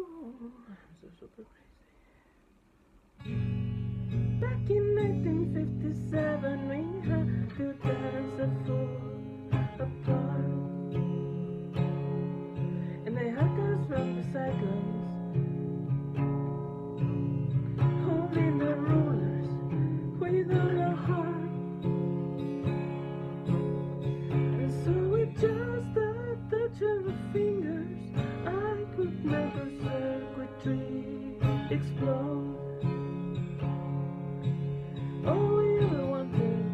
I'm so super crazy. Back in 1957, we had to dance a fool apart, and they had us from the sidelines, holding the rulers with all our heart. And so with just a touch of a fingers, I could make a circuitry explode. All we ever wanted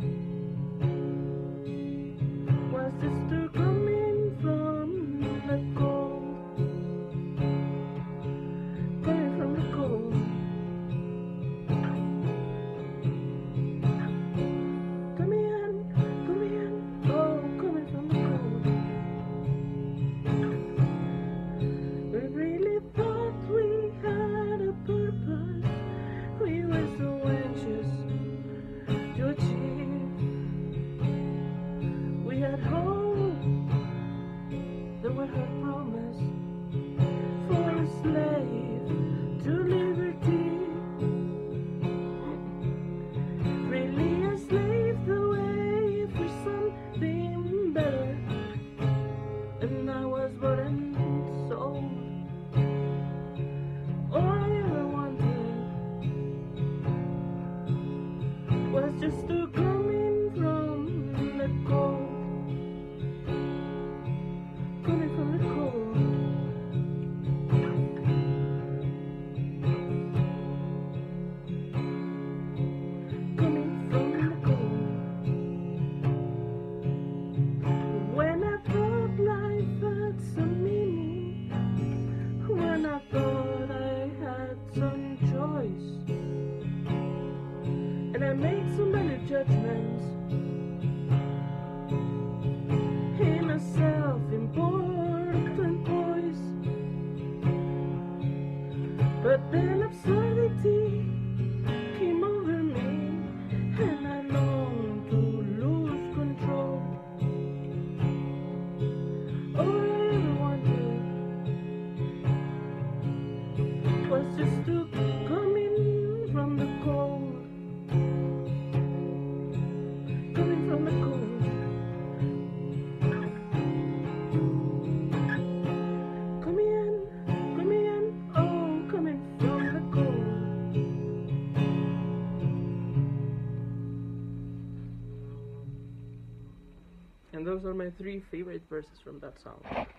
was the stir coming from the cold, coming from the cold. Come in, oh, coming from the cold. We really thought we had a purpose. We were so anxious to achieve. We had hope, there were her promise for a slave to liberty. Really a slave the way for something better, and I was bought and sold. All I ever wanted was just to come in from the cold, coming from the cold. Coming from the cold. When I thought life had some meaning, when I thought I had some choice, and I made so many judgments in a self-important voice, but then absurdity came over me, and I longed to lose control. All I ever wanted was just to come in from the cold, coming from the cold. Come in, oh, coming from the cold. And those are my 3 favorite verses from that song.